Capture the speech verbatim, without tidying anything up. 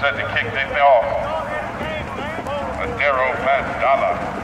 set to kick things off. A Darrow Mandala.